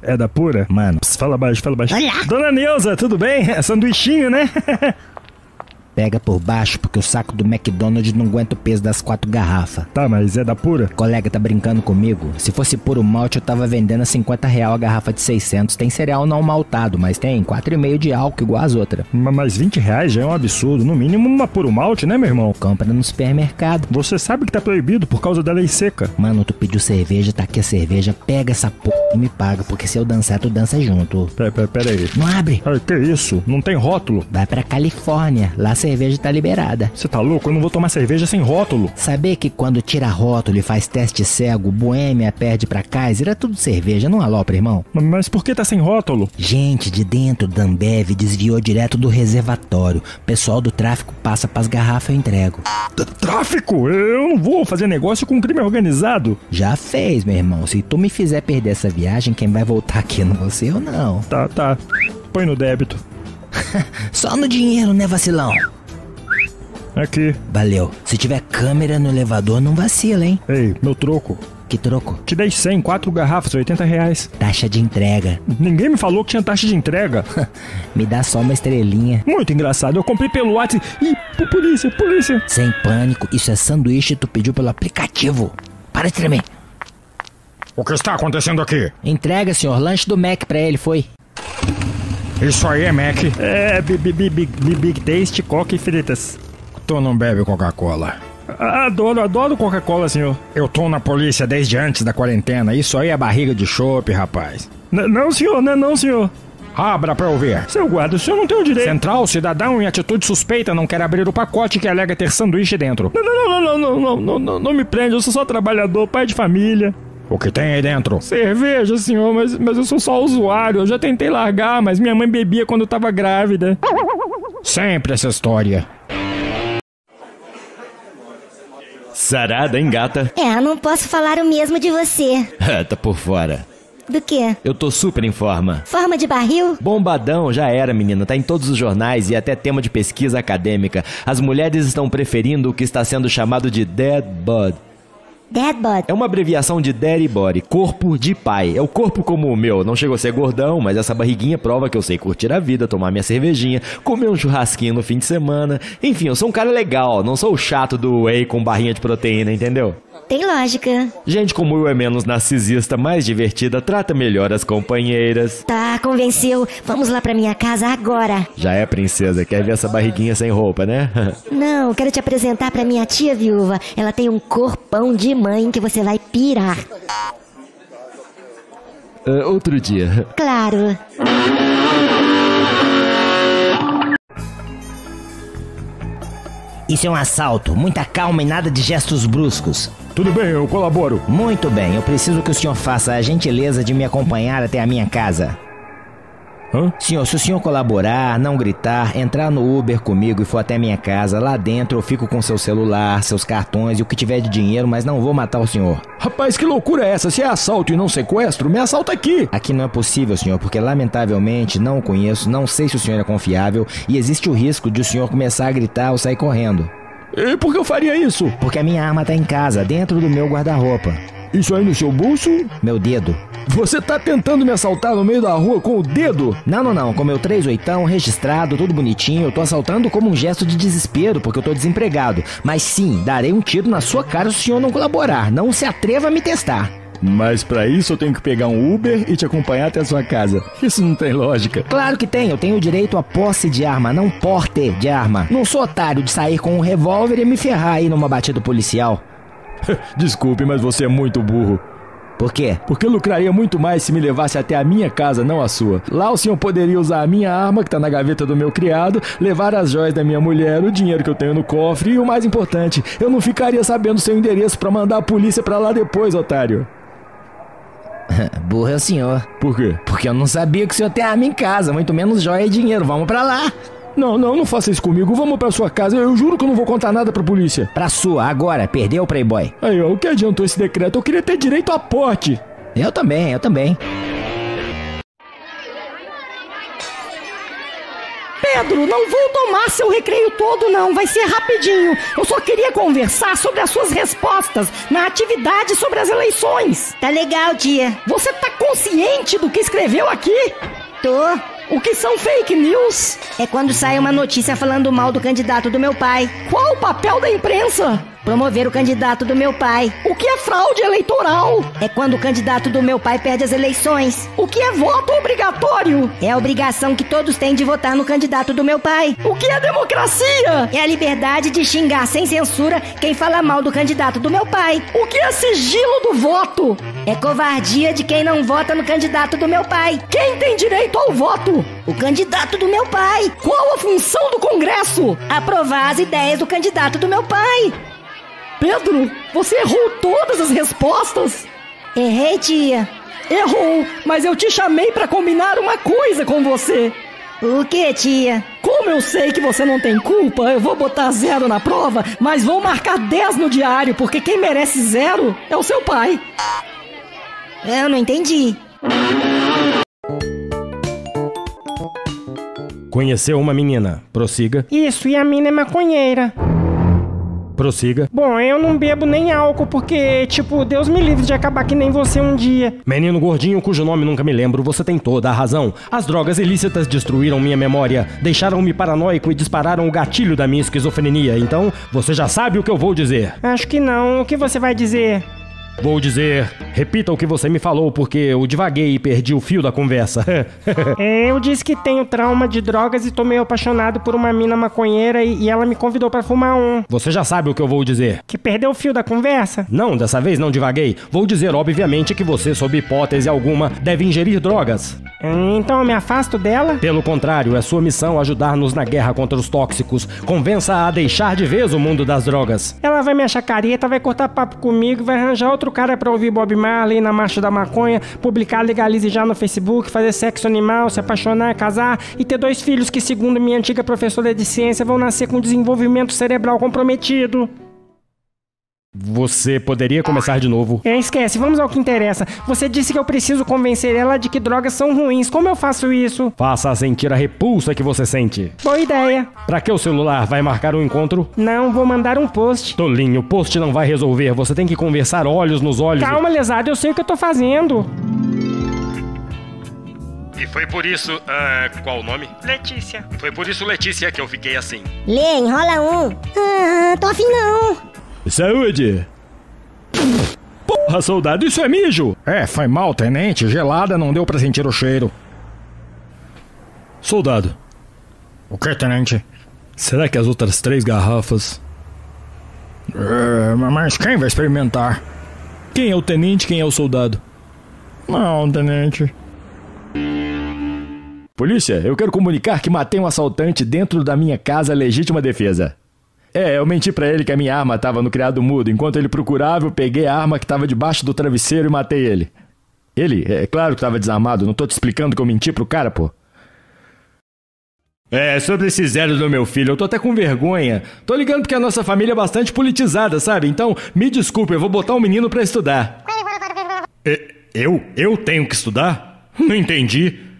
É da Pura? Mano. Pss, fala baixo, fala baixo. Olá. Dona Neuza, tudo bem? É sanduichinho, né? Pega por baixo porque o saco do McDonald's não aguenta o peso das 4 garrafas. Tá, mas é da Pura? Colega, tá brincando comigo? Se fosse puro malte, eu tava vendendo a R$50 a garrafa de 600. Tem cereal não maltado, mas tem 4,5 de álcool igual as outras. Mas R$20 já é um absurdo. No mínimo uma Puro Malte, né, meu irmão? Compra no supermercado. Você sabe que tá proibido por causa da lei seca. Mano, tu pediu cerveja, tá aqui a cerveja. Pega essa porra e me paga, porque se eu dançar, tu dança junto. Pera aí. Não abre. Ai, que isso? Não tem rótulo? Vai pra Califórnia. Lá a cerveja tá liberada. Você tá louco? Eu não vou tomar cerveja sem rótulo. Saber que quando tira rótulo e faz teste cego, Boêmia perde pra Kaiser, é tudo cerveja, não alopra, irmão? Mas por que tá sem rótulo? Gente de dentro da Ambev desviou direto do reservatório. Pessoal do tráfico passa pras garrafas e eu entrego. Tráfico? Eu não vou fazer negócio com crime organizado. Já fez, meu irmão. Se tu me fizer perder essa viagem, quem vai voltar aqui não você ou não? Tá. Põe no débito. Só no dinheiro, né, vacilão? Aqui. Valeu. Se tiver câmera no elevador, não vacila, hein? Ei, meu troco. Que troco? Te dei 100, 4 garrafas, R$80. Taxa de entrega. Ninguém me falou que tinha taxa de entrega. Me dá só uma estrelinha. Muito engraçado, eu comprei pelo WhatsApp. Ih, polícia. Sem pânico, isso é sanduíche, tu pediu pelo aplicativo. Para de tremer. O que está acontecendo aqui? Entrega, senhor. Lanche do Mac pra ele, foi. Isso aí é Mac? É, Big Taste, Coca e fritas. Tu não bebe Coca-Cola? Adoro Coca-Cola, senhor. Eu tô na polícia desde antes da quarentena. Isso aí é barriga de chope, rapaz. Não, senhor. Abra pra eu ver. Seu guarda, o senhor não tem o direito. Central, cidadão em atitude suspeita não quer abrir o pacote que alega ter sanduíche dentro. Não me prende, eu sou só trabalhador, pai de família. O que tem aí dentro? Cerveja, senhor, mas eu sou só usuário. Eu já tentei largar, mas minha mãe bebia quando eu tava grávida. Sempre essa história. Sarada, hein, gata? Não posso falar o mesmo de você. Tá por fora. Do quê? Eu tô super em forma. Forma de barril? Bombadão, já era, menina. Tá em todos os jornais e até tema de pesquisa acadêmica. As mulheres estão preferindo o que está sendo chamado de dead bod. Dead bod. É uma abreviação de daddy body, corpo de pai. É o corpo como o meu. Não chegou a ser gordão, mas essa barriguinha prova que eu sei curtir a vida, tomar minha cervejinha, comer um churrasquinho no fim de semana. Enfim, eu sou um cara legal, não sou o chato do whey com barrinha de proteína, entendeu? Tem lógica. Gente como eu é menos narcisista, mais divertida, trata melhor as companheiras. Tá, convenceu. Vamos lá pra minha casa agora. Já é, princesa, quer ver essa barriguinha sem roupa, né? Não, quero te apresentar pra minha tia viúva. Ela tem um corpão de mãe que você vai pirar. Outro dia. Claro. Isso é um assalto. Muita calma e nada de gestos bruscos. Tudo bem, eu colaboro. Muito bem, eu preciso que o senhor faça a gentileza de me acompanhar até a minha casa. Hã? Senhor, se o senhor colaborar, não gritar, entrar no Uber comigo e for até minha casa, lá dentro eu fico com seu celular, seus cartões e o que tiver de dinheiro, mas não vou matar o senhor. Rapaz, que loucura é essa? Se é assalto e não sequestro, me assalta aqui. Aqui não é possível, senhor, porque lamentavelmente não o conheço, não sei se o senhor é confiável e existe o risco de o senhor começar a gritar ou sair correndo. E por que eu faria isso? Porque a minha arma tá em casa, dentro do meu guarda-roupa. Isso aí no seu bolso? Meu dedo. Você tá tentando me assaltar no meio da rua com o dedo? Não, com meu 38ão, registrado, tudo bonitinho, eu tô assaltando como um gesto de desespero, porque eu tô desempregado. Mas sim, darei um tiro na sua cara se o senhor não colaborar, não se atreva a me testar. Mas pra isso eu tenho que pegar um Uber e te acompanhar até a sua casa. Isso não tem lógica. Claro que tem, eu tenho direito à posse de arma, não porte de arma. Não sou otário de sair com um revólver e me ferrar aí numa batida policial. Desculpe, mas você é muito burro. Por quê? Porque eu lucraria muito mais se me levasse até a minha casa, não a sua. Lá o senhor poderia usar a minha arma, que tá na gaveta do meu criado, levar as joias da minha mulher, o dinheiro que eu tenho no cofre e o mais importante, eu não ficaria sabendo seu endereço pra mandar a polícia pra lá depois, otário. Burro é o senhor. Por quê? Porque eu não sabia que o senhor tem arma em casa, muito menos joia e dinheiro. Vamos pra lá. Não faça isso comigo. Vamos pra sua casa. Eu juro que eu não vou contar nada pra polícia. Pra sua, agora. Perdeu o Playboy. Aí, ó, o que adiantou esse decreto? Eu queria ter direito a porte. Eu também. Pedro, não vou tomar seu recreio todo não, vai ser rapidinho. Eu só queria conversar sobre as suas respostas na atividade sobre as eleições. Tá legal, tia. Você tá consciente do que escreveu aqui? Tô. O que são fake news? É quando sai uma notícia falando mal do candidato do meu pai. Qual o papel da imprensa? Promover o candidato do meu pai. O que é fraude eleitoral? É quando o candidato do meu pai perde as eleições. O que é voto obrigatório? É a obrigação que todos têm de votar no candidato do meu pai. O que é democracia? É a liberdade de xingar sem censura quem fala mal do candidato do meu pai. O que é sigilo do voto? É covardia de quem não vota no candidato do meu pai. Quem tem direito ao voto? O candidato do meu pai. Qual a função do Congresso? Aprovar as ideias do candidato do meu pai. Pedro, você errou todas as respostas? Errei, tia. Errou, mas eu te chamei pra combinar uma coisa com você. O que, tia? Como eu sei que você não tem culpa, eu vou botar 0 na prova, mas vou marcar 10 no diário, porque quem merece 0 é o seu pai. Eu não entendi. Conheceu uma menina. Prossiga. Isso, e a mina é maconheira. Prossiga. Bom, eu não bebo nem álcool porque, tipo, Deus me livre de acabar que nem você um dia. Menino gordinho cujo nome nunca me lembro, você tem toda a razão. As drogas ilícitas destruíram minha memória, deixaram-me paranoico e dispararam o gatilho da minha esquizofrenia. Então, você já sabe o que eu vou dizer. Acho que não. O que você vai dizer? Vou dizer, repita o que você me falou, porque eu divaguei e perdi o fio da conversa. Eu disse que tenho trauma de drogas e tô meio apaixonado por uma mina maconheira e ela me convidou pra fumar um. Você já sabe o que eu vou dizer. Que perdeu o fio da conversa? Não, dessa vez não divaguei. Vou dizer, obviamente, que você, sob hipótese alguma, deve ingerir drogas. Então eu me afasto dela? Pelo contrário, é sua missão ajudar-nos na guerra contra os tóxicos. Convença-a a deixar de vez o mundo das drogas. Ela vai me achar careta, vai cortar papo comigo, vai arranjar outro cara pra ouvir Bob Marley na Marcha da Maconha, publicar Legalize Já no Facebook, fazer sexo animal, se apaixonar, casar e ter 2 filhos que, segundo minha antiga professora de ciência, vão nascer com desenvolvimento cerebral comprometido. Você poderia começar de novo. Esquece, vamos ao que interessa. Você disse que eu preciso convencer ela de que drogas são ruins. Como eu faço isso? Faça-a sentir a repulsa que você sente. Boa ideia. Pra que o celular? Vai marcar um encontro? Não, vou mandar um post. Tolinho, o post não vai resolver. Você tem que conversar olhos nos olhos. Calma, lesado, eu sei o que eu tô fazendo. E foi por isso... qual o nome? Letícia. Foi por isso, Letícia, que eu fiquei assim. Lê, enrola um. Tô afim não. Saúde! Porra, soldado, isso é mijo! Foi mal, tenente. Gelada, não deu pra sentir o cheiro. Soldado. O que, tenente? Será que as outras 3 garrafas... mas quem vai experimentar? Quem é o tenente, quem é o soldado? Não, tenente. Polícia, eu quero comunicar que matei um assaltante dentro da minha casa, legítima defesa. Eu menti pra ele que a minha arma tava no criado mudo. Enquanto ele procurava, eu peguei a arma que tava debaixo do travesseiro e matei ele. Ele? É claro que tava desarmado. Não tô te explicando que eu menti pro cara, pô. Sobre esses zeros do meu filho, eu tô até com vergonha. Tô ligando porque a nossa família é bastante politizada, sabe? Então, me desculpe, eu vou botar um menino pra estudar. Eu tenho que estudar? Não entendi.